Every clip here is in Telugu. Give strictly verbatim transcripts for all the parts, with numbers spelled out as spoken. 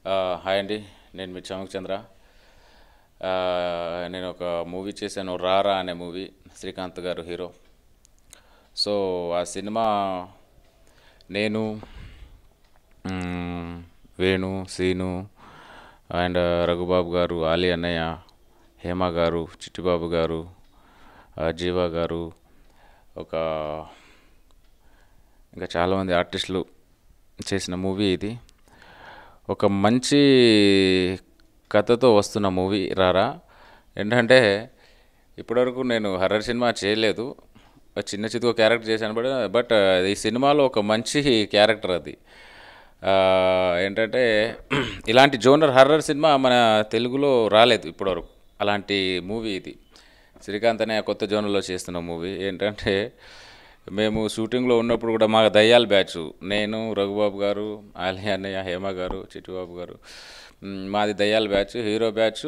ఆహ్, హాయ్ అండి. నేను మీ చమక్ చంద్ర. ఆహ్, నేను ఒక మూవీ చేశాను 'రారా' అనే మూవీ. శ్రీకాంత్ గారు హీరో. సో, ఆ సినిమా నేను హ్మ్, వేణు, సీను అండ్ రఘుబాబు గారు, ఆలీ అన్నయ్య, హేమ గారు, చిట్టిబాబు గారు, ఆహ్, జీవా గారు, ఒక ఇంకా చాలామంది ఆర్టిస్టులు చేసిన మూవీ ఇది. ఒక మంచి కథతో వస్తున్న మూవీ 'రారా'. ఏంటంటే ఇప్పటివరకు నేను హర్రర్ సినిమా చేయలేదు. చిన్న చితక క్యారెక్టర్ చేశాను. బట్ బట్ ఈ సినిమాలో ఒక మంచి క్యారెక్టర్ అది. ఆహ్, ఏంటంటే ఇలాంటి జోనర్ హర్రర్ సినిమా మన తెలుగులో రాలేదు ఇప్పటివరకు. అలాంటి మూవీ ఇది. శ్రీకాంత్ అనే కొత్త జోనర్‌లో చేస్తున్న మూవీ. ఏంటంటే మేము షూటింగ్‌లో ఉన్నప్పుడు కూడా మా దయ్యాల బ్యాచ్. నేను, రఘుబాబు గారు, ఆలీ అన్నయ్య, హేమ గారు, చిట్టిబాబు గారు. హ్మ్, మాది దయ్యాల batch. Hero batch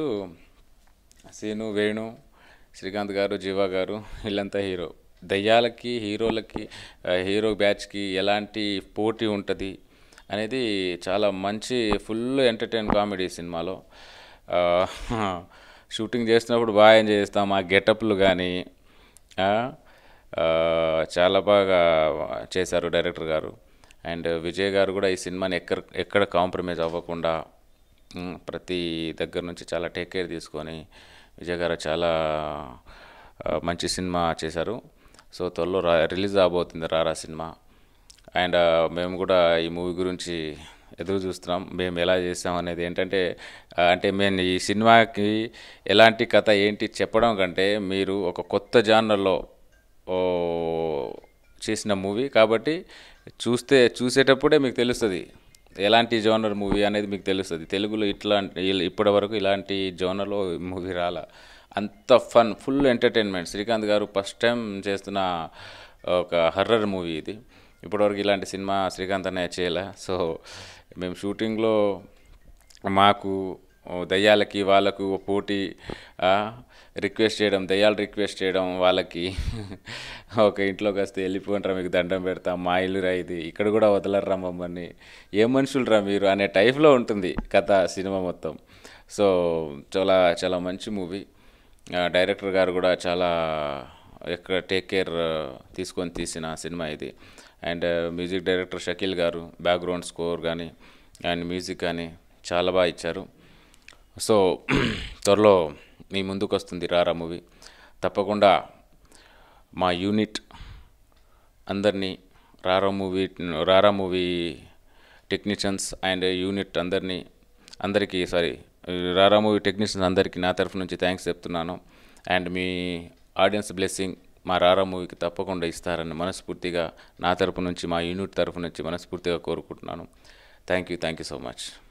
Seenu, Venu, Srikanth గారు, జీవా గారు, వీళ్ళంతా హీరో. దయ్యాలకి, హీరోలకి, ఆహ్, హీరో బ్యాచ్‌కి ఎలాంటి పోటీ ఉంటది అనేది చాలా మంచి ఫుల్ ఎంటర్‌టైన్ కామెడీ సినిమాలో. ఆహ్, షూటింగ్ చేస్తున్నప్పుడు బాగా ఎంజాయ్ చేస్తాం. ఆ గెటప్‌లు గానీ ఆ! ఆహ్, చాలా బాగా చేశారు డైరెక్టర్ గారు. అండ్ విజయ్ గారు కూడా ఈ సినిమాని ఎక్కర్ ఎక్కడ కాంప్రమైజ్ అవ్వకుండా హ్మ్, ప్రతి దగ్గర నుంచి చాలా టేక్ కేర్ తీసుకొని విజయ్ గారు చాలా ఆహ్, మంచి సినిమా చేశారు. సో, త్వరలో రా రిలీజ్ అవ్వబోతుంది 'రారా' సినిమా. అండ్ మేము కూడా ఈ మూవీ గురించి ఎదురు చూస్తున్నాం. మేము ఎలా చేసాం అనేది ఏంటంటే ఆహ్, అంటే మేము ఈ సినిమాకి ఎలాంటి కథ ఏంటి చెప్పడం కంటే మీరు ఒక కొత్త జానర్‌లో ఓహ్, చేసిన మూవీ కాబట్టి చూస్తే చూసేటప్పుడే మీకు తెలుస్తది. ఎలాంటి జోనర్ మూవీ అనేది మీకు తెలుస్తది. తెలుగులో ఇట్లాంటి ఇప్పటివరకు ఇలాంటి జోనర్‌లో మూవీ రాలా. అంత ఫన్ ఫుల్ ఎంటర్‌టైన్‌మెంట్. శ్రీకాంత్ గారు ఫస్ట్ టైం చేస్తున్న ఒక హర్రర్ మూవీ ఇది. ఇప్పటివరకు ఇలాంటి సినిమా శ్రీకాంత్ అన్నయ్య చేయలే. సో, మేము షూటింగ్‌లో మాకు ఓ దయ్యాలకి వాళ్ళకు ఓ పోటీ ఆహ్, రిక్వెస్ట్ చేయడం, దయ్యాలు రిక్వెస్ట్ చేయడం వాళ్ళకి ఒక ఇంట్లోకి వస్తే వెళ్ళిపోండిరా మీకు దండం పెడతాం. మా ఇల్లురా ఇది. ఇక్కడ కూడా వదలరురా మమ్మల్ని. ఏం మనుషులురా మీరు అనే టైప్‌లో ఉంటుంది కథ సినిమా మొత్తం. సో, చాలా చాలా మంచి మూవీ. ఆహ్, డైరెక్టర్ గారు కూడా చాలా ఎక్కడ టేక్ కేర్ తీసుకొని తీసిన సినిమా ఇది. అండ్ మ్యూజిక్ డైరెక్టర్ షకీల్ గారు బ్యాక్‌గ్రౌండ్ స్కోర్ గానీ అండ్ మ్యూజిక్ కానీ చాలా బాగా ఇచ్చారు. సో, త్వరలో మీ ముందుకొస్తుంది 'రారా' మూవీ. తప్పకుండా మా యూనిట్ అందరినీ 'రారా' మూవీ 'రారా' మూవీ టెక్నీషియన్స్ అండ్ యూనిట్ అందరినీ అందరికీ సారీ 'రారా' మూవీ టెక్నీషియన్స్ అందరికీ నా తరఫు నుంచి థ్యాంక్స్ చెప్తున్నాను. అండ్ మీ ఆడియన్స్ బ్లెస్సింగ్ మా 'రారా' మూవీకి తప్పకుండా ఇస్తారని మనస్ఫూర్తిగా నా తరపు నుంచి మా యూనిట్ తరఫు నుంచి మనస్ఫూర్తిగా కోరుకుంటున్నాను. Thank you. Thank you so much.